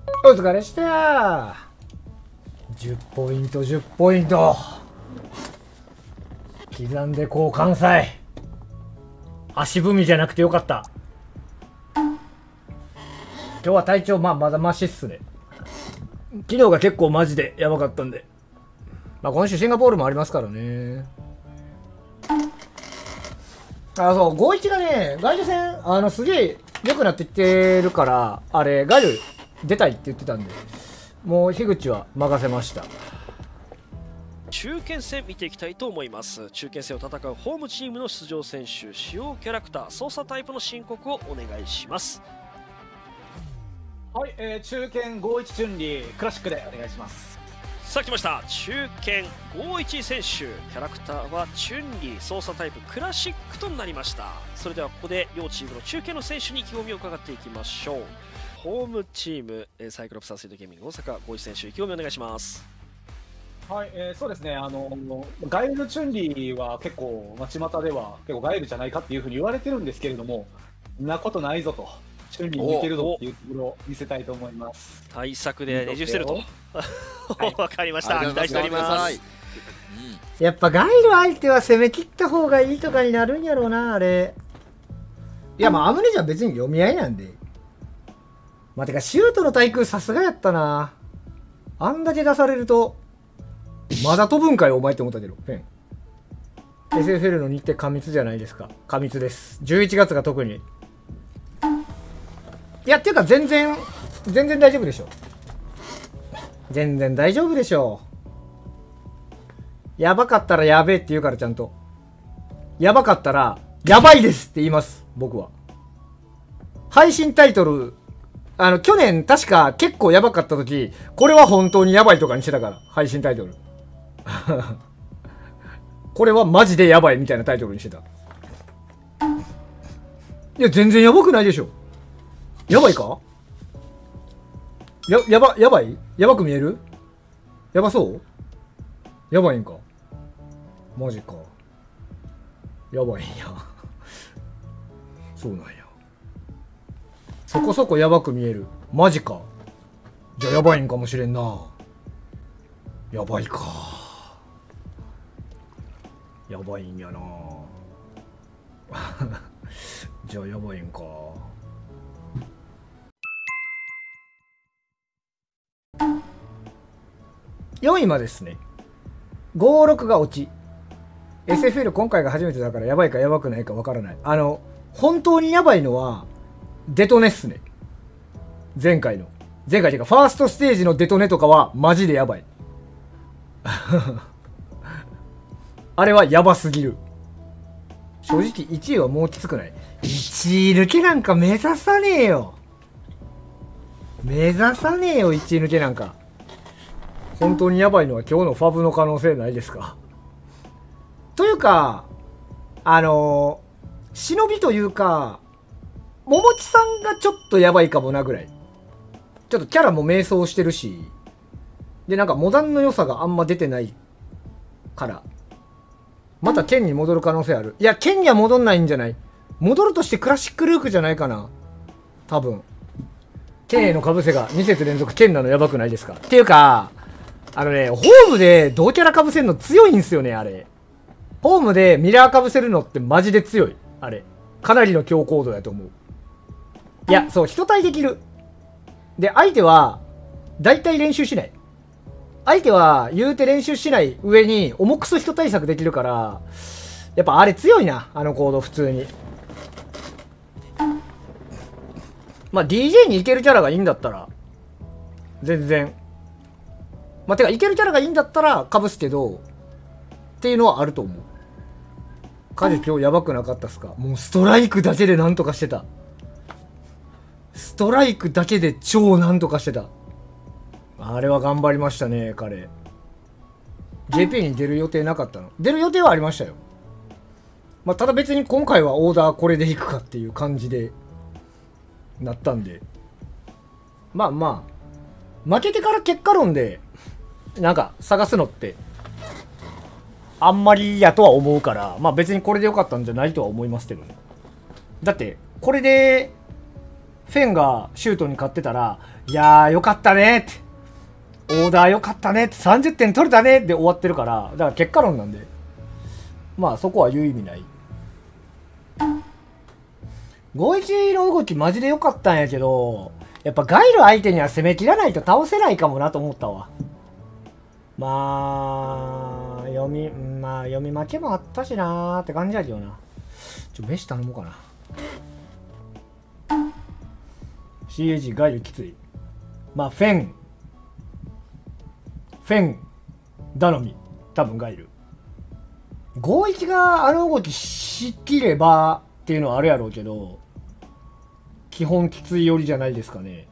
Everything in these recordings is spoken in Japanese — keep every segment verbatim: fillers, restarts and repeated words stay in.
お疲れした。じゅっポイントじゅっポイント刻んでこう関西足踏みじゃなくてよかった。今日は体調まあまだマシっすね。昨日が結構マジでやばかったんで、まあ今週シンガポールもありますからね。あ、そう、ごじゅういちがね、ガイド戦、あの、すげえ良くなってきてるから、あれ、ガイド出たいって言ってたんで、もう樋口は任せました。 中堅戦見ていきたいと思います。中堅戦を戦うホームチームの出場選手、使用キャラクター、操作タイプの申告をお願いします。 はい、えー、中堅ごじゅういちチュンリークラシックでお願いします。 さあ来ました、中堅ごじゅういち選手、キャラクターはチュンリー、操作タイプクラシックとなりました。それではここで両チームの中堅の選手に意気込みを伺っていきましょう。ホームチームサイクロプスアスリートゲーミング大阪ごじゅういち選手、意気込みお願いします。 はい、えー、そうですね、あのガイルチュンリーは結構、まあ、巷では結構ガイルじゃないかっていうふうに言われてるんですけれども、そんなことないぞと、チュンリーに似てるぞっていうところを見せたいと思います。 対策でねじ伏せると。わかりました。期待しております。 やっぱガイル相手は攻め切った方がいいとかになるんやろうな、あれ。いや、まあ、アムネじゃ別に読み合いなんで。まあ、てか、シュートの対空さすがやったな。あんだけ出されると、まだ飛ぶんかよ、お前って思ったけど。ペン。エスエフエル の日程過密じゃないですか。過密です。じゅういちがつが特に。いや、っていうか、全然、全然大丈夫でしょ。全然大丈夫でしょ。やばかったらやべえって言うから、ちゃんと。やばかったら、やばいですって言います、僕は。配信タイトル、あの、去年確か結構やばかった時、これは本当にやばいとかにしてたから、配信タイトル。これはマジでやばいみたいなタイトルにしてた。いや、全然やばくないでしょ。やばいか？や、やば、やばい？やばく見える？やばそう？やばいんか？マジか。やばいんや。そうなんや。そこそこやばく見える。マジか。じゃあやばいんかもしれんな。やばいか。やばいんやな。じゃあやばいんか。よんいまでですね。ご、ろくが落ち。エスエフエル 今回が初めてだからやばいかやばくないかわからない。あの、本当にやばいのは、デトネっすね。前回の。前回っていうか、ファーストステージのデトネとかは、マジでやばい。あれはやばすぎる。正直いちいはもうきつくない？ いち 位抜けなんか目指さねえよ。目指さねえよ、いちい抜けなんか。本当にやばいのは今日のファブの可能性ないですか？というか、あのー、忍びというか、ももちさんがちょっとやばいかもなぐらい。ちょっとキャラも迷走してるし、で、なんかモダンの良さがあんま出てないから、また剣に戻る可能性ある。いや、剣には戻んないんじゃない？戻るとしてクラシックルークじゃないかな。多分。剣への被せがに節連続剣なのやばくないですか？っていうか、あのね、ホームで同キャラ被せるの強いんすよね、あれ。ホームでミラー被せるのってマジで強い。あれ。かなりの強行度だと思う。いや、そう、一体できる。で、相手は、大体練習しない。相手は、言うて練習しない上に、重くそ人対策できるから、やっぱあれ強いな、あのコード、普通に。まあ、ディージェー にいけるキャラがいいんだったら、全然。まあ、てか、いけるキャラがいいんだったら、かぶすけど、っていうのはあると思う。カジ今日やばくなかったっすか？もうストライクだけでなんとかしてた。ストライクだけで超なんとかしてた。あれは頑張りましたね、彼。ジェーピー に出る予定なかったの？出る予定はありましたよ。まあ、ただ別に今回はオーダーこれでいくかっていう感じで、なったんで。まあまあ、負けてから結果論で、なんか探すのって、あんまりやとは思うから、まあ別にこれでよかったんじゃないとは思いますけどね。だって、これで、 フェンがシュートに勝ってたら、いやーよかったねってオーダーよかったねってさんじゅってん取れたねで終わってるから、だから結果論なんでまあそこは言う意味ない。ごいちの動きマジで良かったんやけど、やっぱガイル相手には攻めきらないと倒せないかもなと思ったわ。まあ読みまあ読み負けもあったしなーって感じやけどな。ちょ飯頼もうかな。 シーエージー ガイルきつい。まあフェンフェン頼み多分ガイルごいちがあの動きしきればっていうのはあるやろうけど、基本きつい寄りじゃないですかね。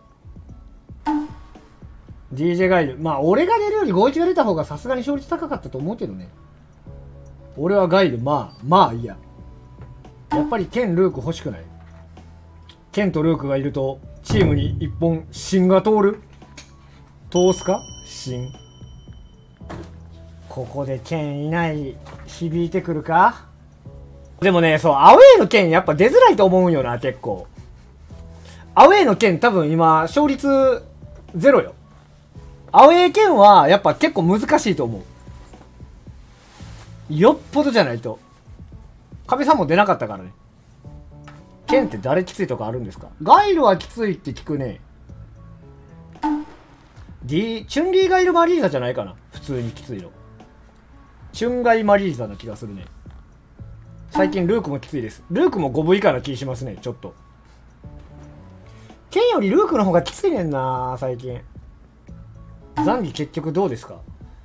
ディージェー ガイル、まあ俺が出るよりごいちが出た方がさすがに勝率高かったと思うけどね。俺はガイル、まあまあいいや。やっぱりケンルーク欲しくない？ケンとルークがいるとチームに一本芯が通る。通すか芯。ここでケンいない響いてくるか。でもね、そうアウェーのケンやっぱ出づらいと思うんよな。結構アウェーのケン多分今勝率ゼロよ。アウェーケンはやっぱ結構難しいと思う。よっぽどじゃないと。カビさんも出なかったからね。ケンって誰きついとかあるんですか？ガイルはきついって聞くね。D、チュンリーガイルマリーザじゃないかな。普通にきついの。チュンガイマリーザな気がするね。最近ルークもきついです。ルークもごぶ以下な気しますね、ちょっと。ケンよりルークの方がきついねんな、最近。ザンギ結局どうですか？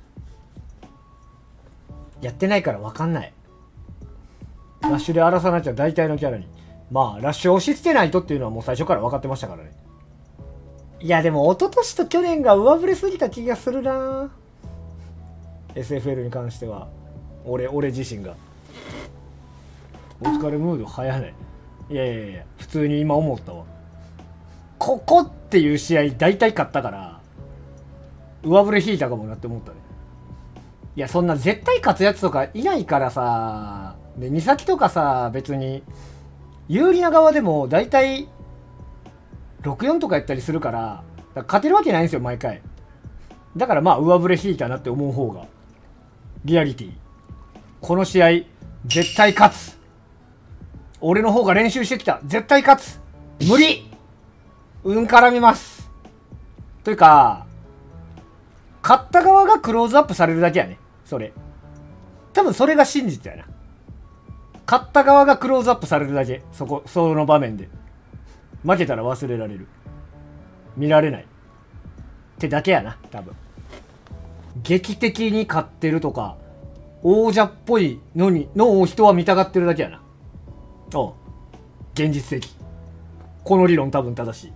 やってないから分かんない。ラッシュで荒らさなきゃ大体のキャラに。まあ、ラッシュを押し付けないとっていうのはもう最初から分かってましたからね。いや、でも、一昨年と去年が上振れすぎた気がするな エスエフエル に関しては。俺、俺自身が。お疲れムード早ない。いやいやいや、普通に今思ったわ。ここっていう試合大体勝ったから、上振れ引いたかもなって思ったね。いや、そんな絶対勝つやつとかいないからさ、で、美咲とかさ、別に、有利な側でも大体、ろくよんとかやったりするから、だから勝てるわけないんですよ、毎回。だからまあ、上振れ引いたなって思う方が、リアリティ。この試合、絶対勝つ。俺の方が練習してきた。絶対勝つ。無理うん絡みます。というか、勝った側がクローズアップされるだけやね。それ。多分それが真実やな。勝った側がクローズアップされるだけ。そこ、その場面で。負けたら忘れられる。見られない。ってだけやな、多分。劇的に勝ってるとか、王者っぽいのに、のを人は見たがってるだけやな。おう。現実的。この理論多分正しい。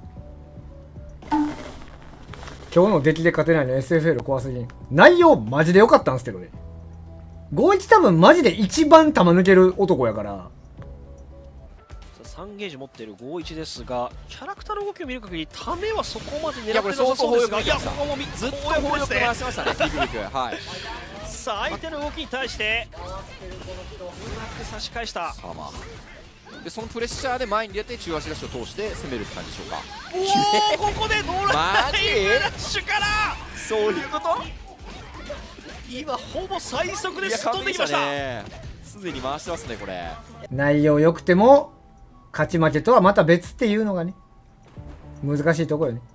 今日の出来で勝てないの エスエフエル 怖すぎん。内容マジで良かったんですけどね。ごいち多分マジで一番球抜ける男やから。 さんゲージ持っているごいちですが、キャラクターの動きを見る限りためはそこまで狙ってなさそうですが、いや、ここもずっと砲力回してましたね。はい。さあ相手の動きに対してうまく差し返した。さあまあでそのプレッシャーで前に出て中足ラッシュを通して攻めるって感じでしょうか。 おお、ここでノーライラッシュからそういうこと。 今ほぼ最速で飛んできました。 すでに回してますねこれ。 内容良くても勝ち負けとはまた別っていうのがね難しいところよね。